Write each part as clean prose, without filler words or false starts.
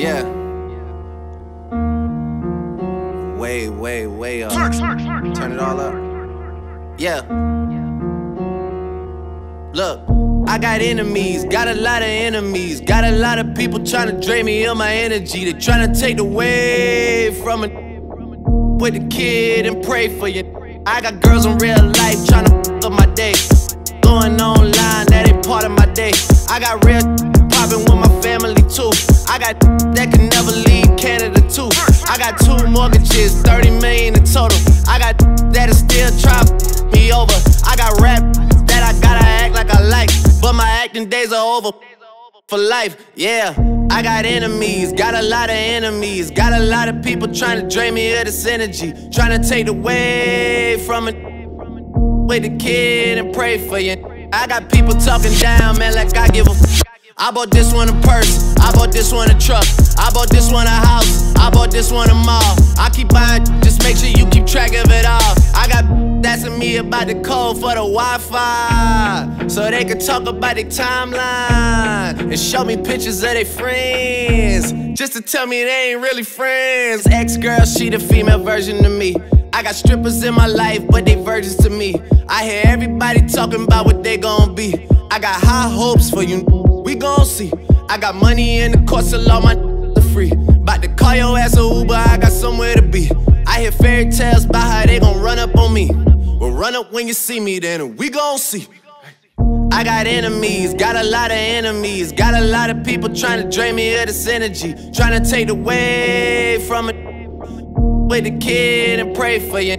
Yeah. Way up. Turn it all up. Yeah. Look, I got enemies, got a lot of enemies. Got a lot of people trying to drain me of my energy. They trying to take away from it with the kid and pray for you. I got girls in real life trying to f up my day. Going online, that ain't part of my day. I got real poppin' with my family too. I got that can never leave Canada too. I got 2 mortgages, 30 million in total. I got that'll still try me over. I got rap that I gotta act like I like, but my acting days are over for life. Yeah, I got enemies, got a lot of enemies. Got a lot of people trying to drain me of this energy, trying to take away from it with the kid and pray for you. I got people talking down, man, like I give a f. I bought this one a purse, I bought this one a truck, I bought this one a house, I bought this one a mall. I keep buying, just make sure you keep track of it all. I got asking me about the code for the Wi-Fi, so they can talk about their timeline and show me pictures of their friends, just to tell me they ain't really friends. Ex-girl, she the female version of me. I got strippers in my life, but they virgins to me. I hear everybody talking about what they gon' be. I got high hopes for you, we gon' see. I got money in the course, so all my are free. Bout to call your ass a Uber, I got somewhere to be. I hear fairy tales about how they gon' run up on me. Well, run up when you see me, then we gon' see. I got enemies, got a lot of enemies. Got a lot of people trying to drain me of this energy, trying to take away from it with the kid and pray for you.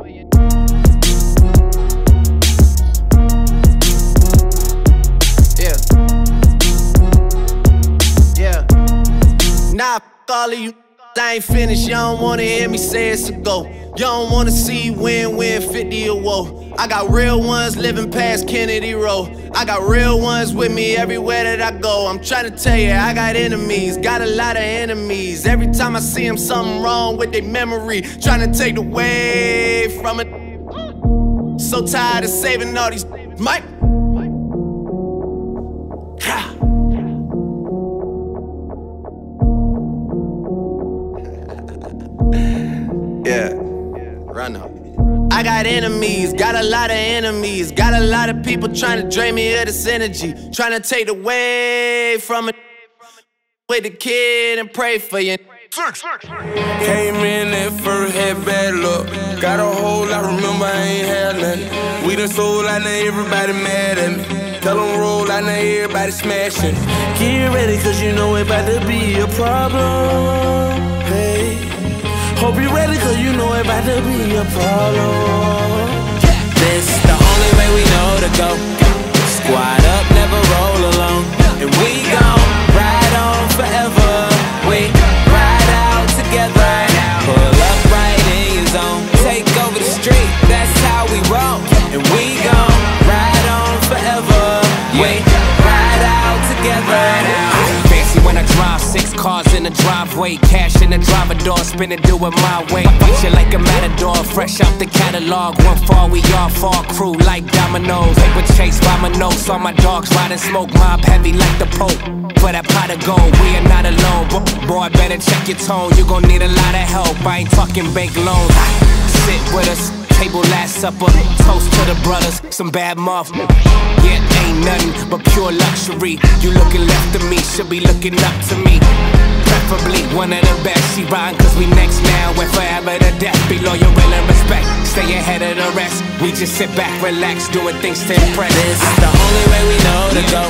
Yeah. Nah, f all of you, I ain't finished. Y'all don't wanna hear me say it's a go. Y'all don't wanna see win-win 50 or woe. I got real ones living past Kennedy Road. I got real ones with me everywhere that I go. I'm trying to tell you, I got enemies, got a lot of enemies. Every time I see them, something wrong with their memory, trying to take away from it. So tired of saving all these Mike. Yeah, run up. I got enemies, got a lot of enemies. Got a lot of people trying to drain me of this energy, trying to take away from it with the kid and pray for you. Came in at first, had bad luck. Got a hole, I remember I ain't had nothing. We done sold, I know everybody mad at me. Tell them roll, I know everybody smashing. Get ready, cause you know it about to be a problem. Hey, hope you ready, cause you know it about to be a problem. This the only way we know to go. Squad up, never roll alone. And we gon' ride on forever. We ride out together. Pull up right in your zone. Take over the street, that's how we roll. And we gon' ride on forever. We ride out together. Fancy when I drive, 6 cars in the driveway, cash in the driver door, spin it, do it my way. Fight you like a matador, fresh out the catalog. One fall, we all fall, crew like dominoes. Paper chase by my nose, all my dogs riding smoke, mob heavy like the Pope. For that pot of gold, we are not alone. Boy, better check your tone, you gon' need a lot of help. I ain't talking bank loans. Sit with us, table last supper, toast to the brothers, some bad muff. Yeah, ain't nothing but pure luxury. You looking left of me, should be looking up to me. Preferably one of the best. She riding cause we next now and forever to death. Be loyal, real and respect. Stay ahead of the rest. We just sit back, relax, doing things to impress. This is the only way we know to go.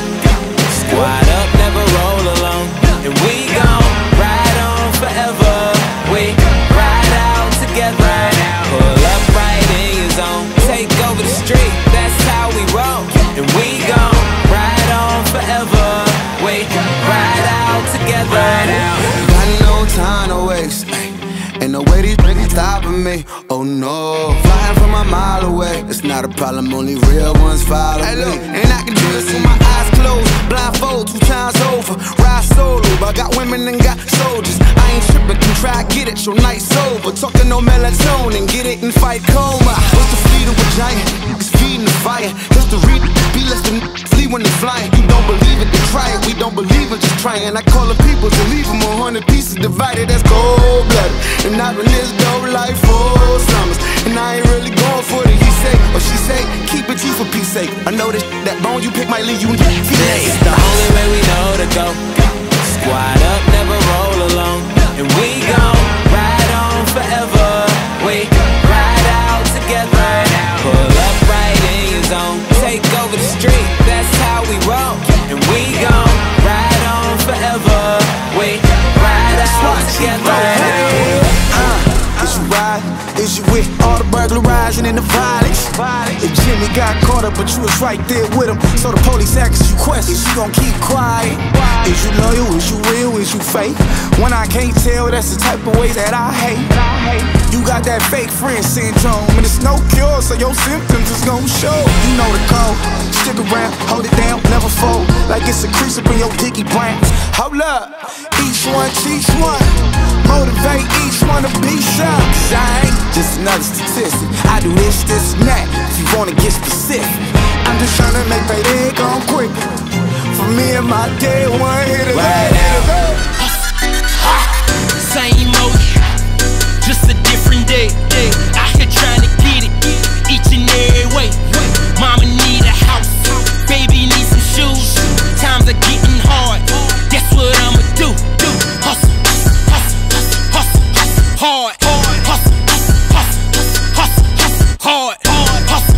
Squad up, never roll alone. And we gon' ride on forever. We ride out together. Pull up right in your zone. Take over the street, that's how we roll. And we gon' ride on forever. We ride out together. Got no time to waste. Ain't no way these niggas stopping me. Oh no, flying from a mile away. It's not a problem, only real ones follow me. And I can do this with my eyes closed, blindfold 2 times over. Ride solo, but I got women and got soldiers. I ain't tripping, can try get it, your night sober. Talking no melatonin, get it and fight coma. What's the freedom of giant? It's feeding the fire. History be less than flee when they flying. You don't believe it, then try it. We don't believe it, just trying. I call the people to leave them 100. wanted pieces divided, that's cold-blooded. And I've been this dope like 4 summers, and I ain't really going for the he say or she say. Keep it you for peace sake. I know that bone you pick might leave you in It's the only way we know to go. Squad up, never roll alone. And we gon' ride on forever. We ride out together. Pull up right in your zone. Take over the street, that's how we roll. And we gon' ride on forever. We ride out together. Is you ride? Is you with all the burglarizing and the violence? If Jimmy got caught up, but you was right there with him, so the police asks you questions, you gon' keep quiet. Is you loyal? Is you real? Is you fake? When I can't tell, that's the type of way that I hate. You got that fake friend syndrome, and it's no cure, so your symptoms is gon' show. You know the code. Stick around, hold it down, never fold. Like it's a crease up in your dicky brain. Hold up, each one teach one. Motivate each one to be some. I ain't just another statistic. I do this, and that, if you wanna get specific. I'm just trying to make payday come quick. For me and my day one hitter. Right out. Same old, just a different day. Out here trying to get it, each and every way. Mama need a house, baby need some shoes. Times are getting hard, guess what I'ma do? Hustle, hustle, hustle, hustle, hard. Hustle, hustle, hustle, hard. Hustle,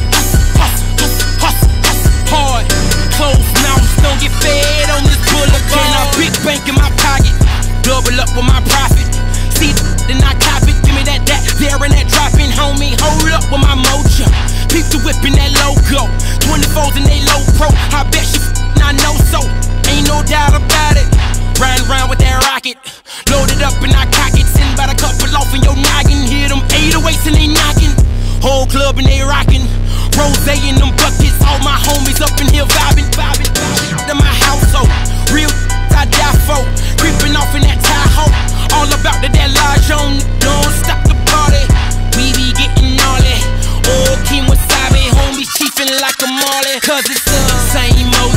hustle, hustle, hard. Closed mouths don't get fed on this boulevard. Can I big bank in my pocket, double up with my profit? See, then I cop it, give me that, there and that dropping, homie. Hold up with my mojo. Peep the whip in that logo. 24s and they low pro. I bet she I know so. Ain't no doubt about it. Riding around with that rocket, loaded up and I cock it. Send about a couple off in your noggin. Hear them 808s and they knocking. Whole club and they rocking. Rose in them buckets. All my homies up in here vibing. To my household. Real I die for. Creeping off in that Tahoe. All about that large on. Don't stop the party. We be getting all it. Oh, Kim Wasabi, homies chiefin' like a Marley. Cause it's the same old,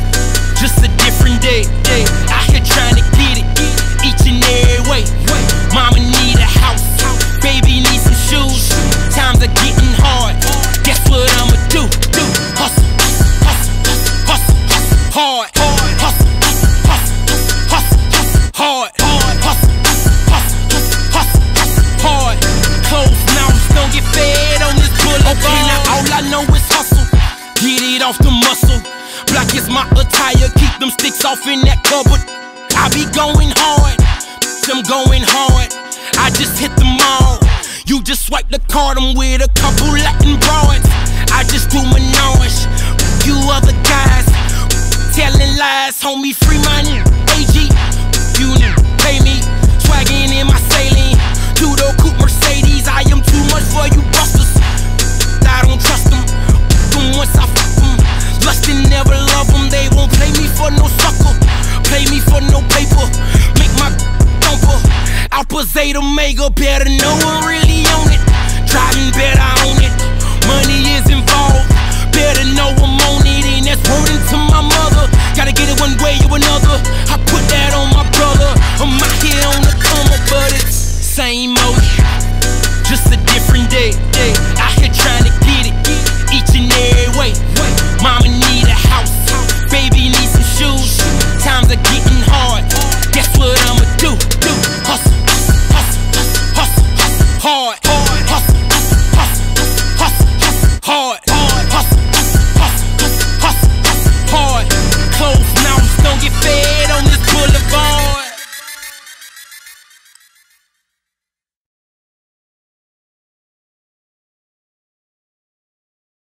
just a different day. Out here trying to get it, each and every way. Mama need a house, baby need some shoes. Times are getting hard, guess what I'ma do? Hustle, hustle, hustle, hustle, hard. Hustle, hustle, hustle, hard. Hustle, hustle, hustle, hard. Closed mouths don't get fed on this boulevard. Okay, now all I know is hustle, get it off the muscle. Black is my attire, keep them sticks off in that cupboard. I be going hard, them going hard. I just hit them all. You just swipe the card, I'm with a couple Latin broads. I just do menage, you other guys telling lies. Homie, free money, AG, you pay me. Swagging in my saline, two-door coupe Mercedes. I am too much for you busters, I don't trust them. Once I fuck them, lustin' never love them. They won't play me for no sucker, play me for no paper. Make my thumper, Alpha Zeta Mega, better know I'm really on it. Driving better on it, money is involved, better know I'm on it. And that's wording to my mother, gotta get it one way or another. I put that on my brother.